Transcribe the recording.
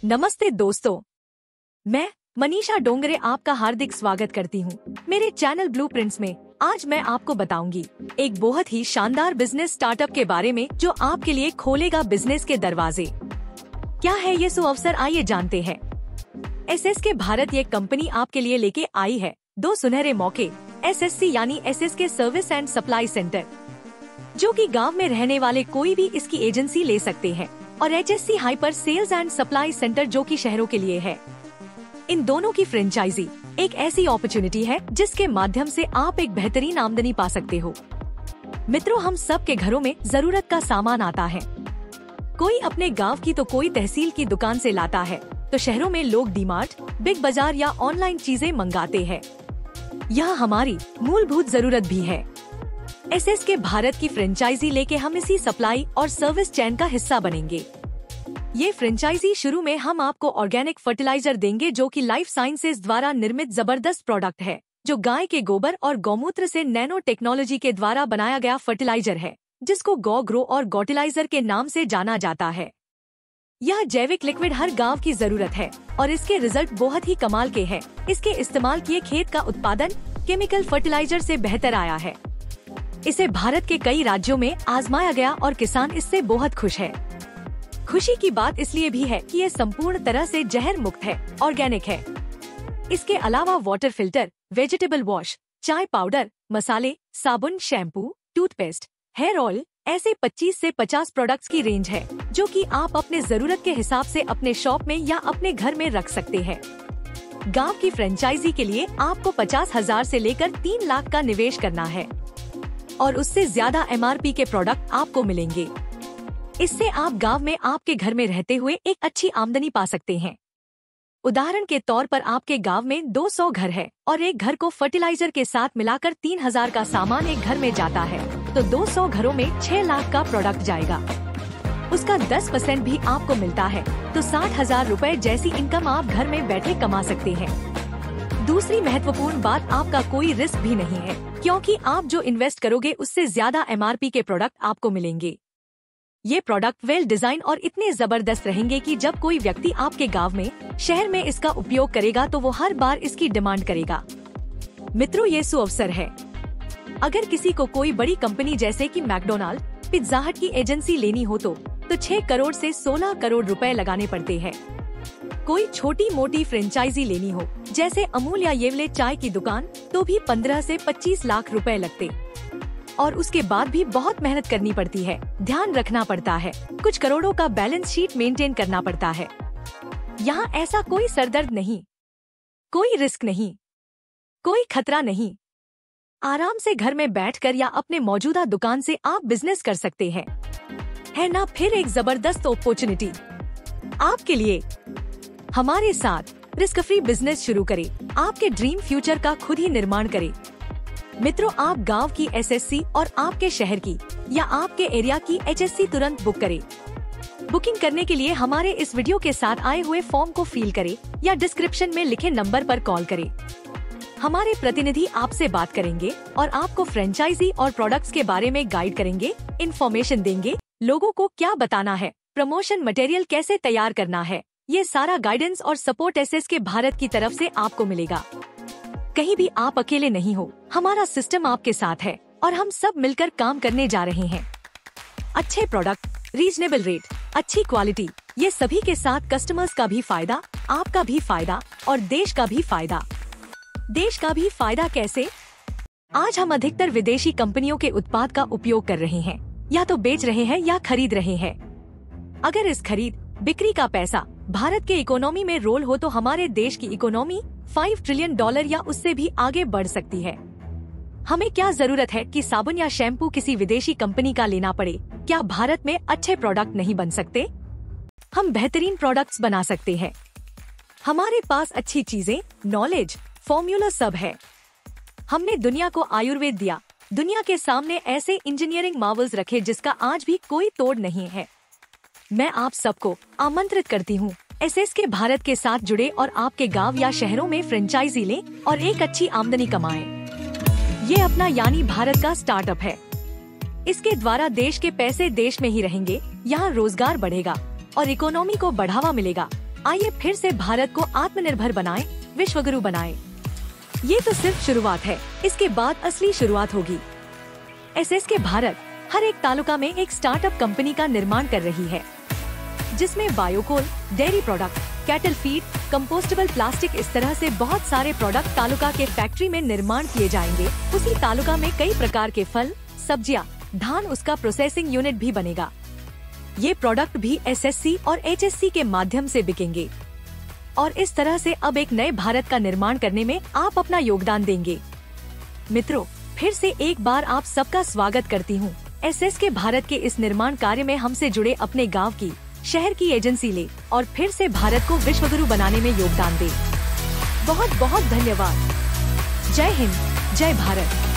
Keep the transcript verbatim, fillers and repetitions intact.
नमस्ते दोस्तों, मैं मनीषा डोंगरे आपका हार्दिक स्वागत करती हूँ मेरे चैनल ब्लूप्रिंट्स में। आज मैं आपको बताऊंगी एक बहुत ही शानदार बिजनेस स्टार्टअप के बारे में जो आपके लिए खोलेगा बिजनेस के दरवाजे। क्या है ये सुअवसर, आइए जानते हैं। एसएसके भारत ये कंपनी आपके लिए लेके आई है दो सुनहरे मौके। एसएससी यानी SSK service and supply centre, जो कि गांव में रहने वाले कोई भी इसकी एजेंसी ले सकते हैं, और HSC hyper sales and supply centre जो कि शहरों के लिए है। इन दोनों की फ्रेंचाइजी एक ऐसी अपॉर्चुनिटी है जिसके माध्यम से आप एक बेहतरीन आमदनी पा सकते हो। मित्रों, हम सब के घरों में जरूरत का सामान आता है। कोई अपने गांव की तो कोई तहसील की दुकान से लाता है, तो शहरों में लोग डीमार्ट, बिग बाजार या ऑनलाइन चीजें मंगाते हैं। यह हमारी मूलभूत जरूरत भी है। एसएसके भारत की फ्रेंचाइजी लेके हम इसी सप्लाई और सर्विस चेन का हिस्सा बनेंगे। ये फ्रेंचाइजी शुरू में हम आपको ऑर्गेनिक फर्टिलाइजर देंगे, जो कि लाइफ साइंसेज द्वारा निर्मित जबरदस्त प्रोडक्ट है, जो गाय के गोबर और गौमूत्र से नैनो टेक्नोलॉजी के द्वारा बनाया गया फर्टिलाइजर है, जिसको गौ ग्रो और गौटिलाइजर के नाम से जाना जाता है। यह जैविक लिक्विड हर गांव की जरूरत है और इसके रिजल्ट बहुत ही कमाल के हैं। इसके इस्तेमाल किए खेत का उत्पादन केमिकल फर्टिलाइजर से बेहतर आया है। इसे भारत के कई राज्यों में आजमाया गया और किसान इससे बहुत खुश है। खुशी की बात इसलिए भी है कि ये संपूर्ण तरह से जहर मुक्त है, ऑर्गेनिक है। इसके अलावा वाटर फिल्टर, वेजिटेबल वॉश, चाय पाउडर, मसाले, साबुन, शैम्पू, टूथपेस्ट, हेयर ऑयल, ऐसे पच्चीस से पचास प्रोडक्ट्स की रेंज है, जो कि आप अपने जरूरत के हिसाब से अपने शॉप में या अपने घर में रख सकते हैं। गांव की फ्रेंचाइजी के लिए आपको पचास हजार से लेकर तीन लाख का निवेश करना है और उससे ज्यादा एमआरपी के प्रोडक्ट आपको मिलेंगे। इससे आप गांव में आपके घर में रहते हुए एक अच्छी आमदनी पा सकते हैं। उदाहरण के तौर पर आपके गांव में दो सौ घर है और एक घर को फर्टिलाइजर के साथ मिलाकर तीन हजार का सामान एक घर में जाता है, तो दो सौ घरों में छह लाख का प्रोडक्ट जाएगा। उसका दस परसेंट भी आपको मिलता है, तो साठ हजार रूपए जैसी इनकम आप घर में बैठे कमा सकते हैं। दूसरी महत्वपूर्ण बात, आपका कोई रिस्क भी नहीं है, क्योंकि आप जो इन्वेस्ट करोगे उससे ज्यादा एमआरपी के प्रोडक्ट आपको मिलेंगे। ये प्रोडक्ट वेल डिजाइन और इतने जबरदस्त रहेंगे कि जब कोई व्यक्ति आपके गांव में, शहर में इसका उपयोग करेगा तो वो हर बार इसकी डिमांड करेगा। मित्रों, ये सुअवसर है। अगर किसी को कोई बड़ी कंपनी जैसे कि मैकडोनाल्ड, पिज्जा हट की एजेंसी लेनी हो तो, तो छह करोड़ से सोलह करोड़ रुपए लगाने पड़ते हैं। कोई छोटी मोटी फ्रेंचाइजी लेनी हो जैसे अमूल या येवले चाय की दुकान, तो भी पंद्रह से पच्चीस लाख रुपए लगते, और उसके बाद भी बहुत मेहनत करनी पड़ती है, ध्यान रखना पड़ता है, कुछ करोड़ों का बैलेंस शीट मेंटेन करना पड़ता है। यहाँ ऐसा कोई सरदर्द नहीं, कोई रिस्क नहीं, कोई खतरा नहीं। आराम से घर में बैठकर या अपने मौजूदा दुकान से आप बिजनेस कर सकते हैं। है ना, फिर एक जबरदस्त अपॉर्चुनिटी आपके लिए। हमारे साथ रिस्क फ्री बिजनेस शुरू करें, आपके ड्रीम फ्यूचर का खुद ही निर्माण करें। मित्रों, आप गांव की एसएससी और आपके शहर की या आपके एरिया की एचएससी तुरंत बुक करें। बुकिंग करने के लिए हमारे इस वीडियो के साथ आए हुए फॉर्म को फिल करें या डिस्क्रिप्शन में लिखे नंबर पर कॉल करें। हमारे प्रतिनिधि आपसे बात करेंगे और आपको फ्रेंचाइजी और प्रोडक्ट्स के बारे में गाइड करेंगे, इन्फॉर्मेशन देंगे, लोगों को क्या बताना है, प्रमोशन मटेरियल कैसे तैयार करना है। ये सारा गाइडेंस और सपोर्ट एसएसके भारत की तरफ से आपको मिलेगा। कहीं भी आप अकेले नहीं हो, हमारा सिस्टम आपके साथ है और हम सब मिलकर काम करने जा रहे हैं। अच्छे प्रोडक्ट, रीजनेबल रेट, अच्छी क्वालिटी, ये सभी के साथ कस्टमर्स का भी फायदा, आपका भी फायदा और देश का भी फायदा। देश का भी फायदा कैसे? आज हम अधिकतर विदेशी कंपनियों के उत्पाद का उपयोग कर रहे हैं, या तो बेच रहे हैं या खरीद रहे हैं। अगर इस खरीद बिक्री का पैसा भारत के इकोनॉमी में रोल हो तो हमारे देश की इकोनॉमी पाँच ट्रिलियन डॉलर या उससे भी आगे बढ़ सकती है। हमें क्या जरूरत है कि साबुन या शैम्पू किसी विदेशी कंपनी का लेना पड़े? क्या भारत में अच्छे प्रोडक्ट नहीं बन सकते? हम बेहतरीन प्रोडक्ट्स बना सकते हैं। हमारे पास अच्छी चीजें, नॉलेज, फॉर्मूला सब है। हमने दुनिया को आयुर्वेद दिया, दुनिया के सामने ऐसे इंजीनियरिंग मार्वल्स रखे जिसका आज भी कोई तोड़ नहीं है। मैं आप सबको आमंत्रित करती हूँ, एसएसके भारत के साथ जुड़े और आपके गांव या शहरों में फ्रेंचाइजी लें और एक अच्छी आमदनी कमाएं। ये अपना यानी भारत का स्टार्टअप है। इसके द्वारा देश के पैसे देश में ही रहेंगे, यहाँ रोजगार बढ़ेगा और इकोनॉमी को बढ़ावा मिलेगा। आइए फिर से भारत को आत्मनिर्भर बनाएं, विश्वगुरु बनाएं। ये तो सिर्फ शुरुआत है, इसके बाद असली शुरुआत होगी। एसएसके भारत हर एक तालुका में एक स्टार्टअप कंपनी का निर्माण कर रही है, जिसमें बायोकोल, dairy product, cattle feed, compostable plastic, इस तरह से बहुत सारे प्रोडक्ट तालुका के फैक्ट्री में निर्माण किए जाएंगे। उसी तालुका में कई प्रकार के फल, सब्जियां, धान, उसका प्रोसेसिंग यूनिट भी बनेगा। ये प्रोडक्ट भी एसएससी और एचएससी के माध्यम से बिकेंगे और इस तरह से अब एक नए भारत का निर्माण करने में आप अपना योगदान देंगे। मित्रों, फिर से एक बार आप सबका स्वागत करती हूँ। एसएसके भारत के इस निर्माण कार्य में हमसे जुड़े, अपने गांव की, शहर की एजेंसी ले और फिर से भारत को विश्वगुरु बनाने में योगदान दे। बहुत बहुत धन्यवाद। जय हिंद, जय भारत।